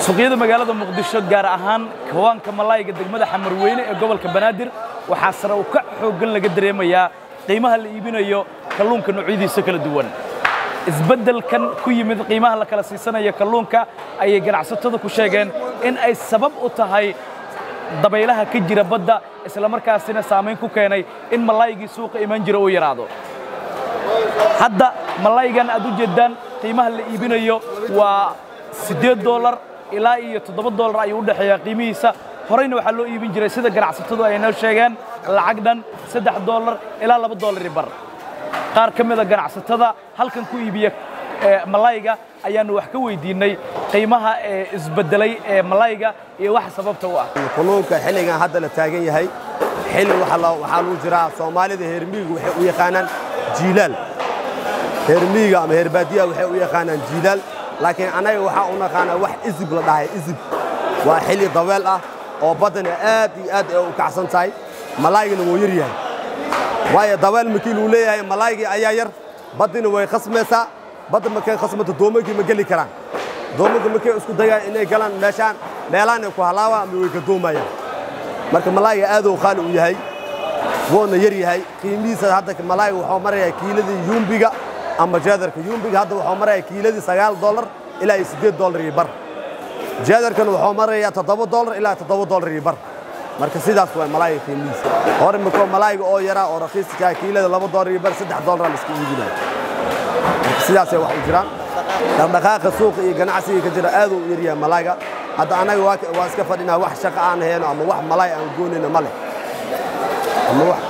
suuqyada magaalada Muqdisho gaar ahaan kawaanka malayga degmada Xamarweyne ee gobolka Banaadir waxa sare u ka xoogan laga dareemayaa qiimaha la iibinayo kalluunka noocyadiisa kala duwan isbeddelkan ku yimid qiimaha la kala siisanayo kalluunka ayay ganacsatada ku sheegeen in ay sabab u tahay dabaylaha ka jira badda isla markaasina saameyn ku keenay in malaygii suuqa iman jira uu yaraado hadda malaygan aad u jeedaan qiimaha la iibinayo waa $8 ilaa iyo $7 ayuu u dhaxeeyaa qiimihiisa horeyna waxa loo iibin jiray sida ganacsatadu ay noo sheegeen lacag dhan $3 ilaa $2 bar qaar ka mid ah ganacsatada halkan ku iibiya malayga ayaanu wax ka weydiinay qiimaha isbedelay ee malayga iyo wax sababta u ah kalluunka xilligan hadda la taagan yahay xilli waxa lagu jiraa Soomaalida heermiigu waxay u yaqaanaan jiilal heermiiga ama heerbaadiya waxay u yaqaanaan jiilal laakiin anaga waxa u naqaanaa wax isib la dhahay isib waa xilli daweel ah oo badana aad iyo aad u kacsan tahay malaygana wuu yar yahay waayo daweel markii uu leeyahay malaygii ayaa yar badina way qasmaysaa badda markay qasmato doomankii ma geli karaan doomanka markay isku dayaan inay galaan meelaan ku halaawa ama way ka doomayaan marka malayga aad uu qaali u yahay woona yar yahay qiimihiisa hadda malayga wuxuu marayaa kiiladii yumbiga ama jaadarka yumbiga hadda wuxuu marayaa kiiladii $9 ilaa $8 bar jaadarkan wuxuu marayaa $7 ilaa $7 bar marka sidaas waa malayga qiimihiisa hore markoo malayga oo yara oo raqiiska kiilada $2 bar $3 la iska iibinayo sidaas ay wax u jiraan dhaqdhaqaaqa suuqa iyo ganacsiga ka jira aad u yar yahay malayga hadda anaga waa iska fadhinaa wax shaqo aan hayno ama wax malay aan goonayna male ama wax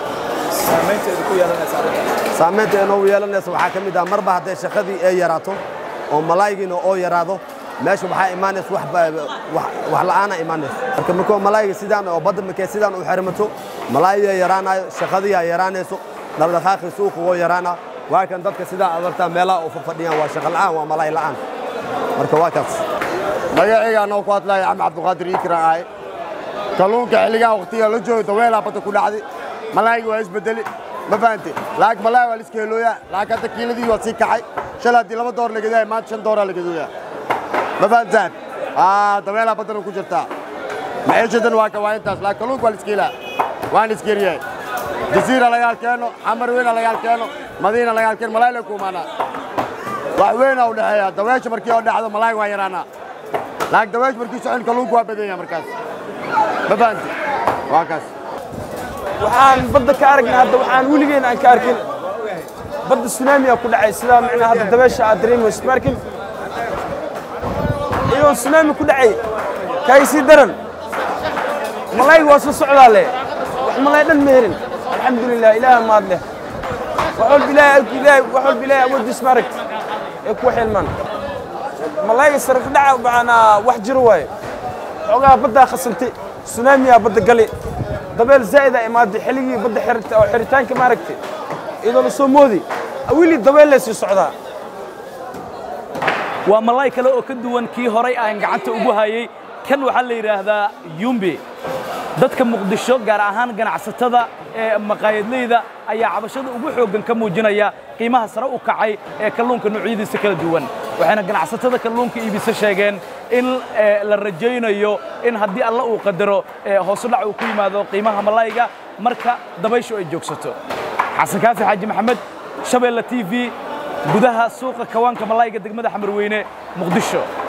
saameynta inuu yeelanaysa waxa ka mid ah marba haday shaqadii ay yaraato oo malaygiina oo yaraado meesha waxa imaanaysa wax la'aana imaanaysa marka markoo malayga sidaan oo badda markay sidaan u xirmato malayga yaraanayo shaqadii ay yaraanayso dhaqdhaqaaqa suuqa oo yaraana waa kan dadka sida adarta meelaha oo fadhiyaan waa shaqo la'aan waa malay la'aan marka waa kaas magacayga anoo ku hadlay Axmed Cabdiqaadir Ikraay kalluunka xilliga waqtiga la joogo daweela badda ku dhacday malayga waa isbedeli ma fahanti laakiin malay waa iska heelooya laakiin hadda kiiladii waa sii kacay shalaadii $2 laga yahay maanta $5 laga dooyaa ma fahantaan daweela badda ku jirta maciishadan waa intaas laakiin kalluunka waa iska helaa waan iska yariyay jasiira laga keeno Xamarweyne laga keeno Madiina laga keeno malayga ku maana wax weyn oo dhaxaya daweesha markii oo dhacdo malayga waa yaraana laakiin daweesha markii socon kalluunka waa badan yahay markaas ma fahanti waa kaas waxaan badda ka aragnaa hadda waxaan wiligeena aan ka arkin badda tsunami ku dhacay sida macna hadda dabeesha aad dareemayso markin iyo tsunami ku dhacay kaysi daran malayga waa soo socdaa le wax malay dhan meerin alxamdulillah ilaaha maad leh waxul bilaay awood ismarag ee ku xilman malayga sarf dhaca baana wax jiro way xogaa badda khasantay tsunami badda gali dabeel zaid ay maad xiligi badda xirta oo xiritaanka ma aragtay idoo soo moodi awili dabeel la sii socdaa waa malay kale oo ka duwan kii horay aan gacanta ugu hayay kan waxa la yiraahdaa yumbi dadka Muqdisho gaar ahaan ganacsatada ee maqaayadleyda ayaa cabashada ugu xoogan ka muujinaya qiimaha sare u kacay ee kalluunka noocyadiisa kala duwan waxaana ganacsatada kalluunka iibisa sheegeen in la rajaynayo in haddii alla uu qadaro hoos u dhac uu ku yimaado qiimaha malayga marka dabayshu ay joogsato xasan kaafi xaaji maxamed Shabeelle TV gudaha suuqa kawaanka malayga degmada Xamarweyne Muqdisho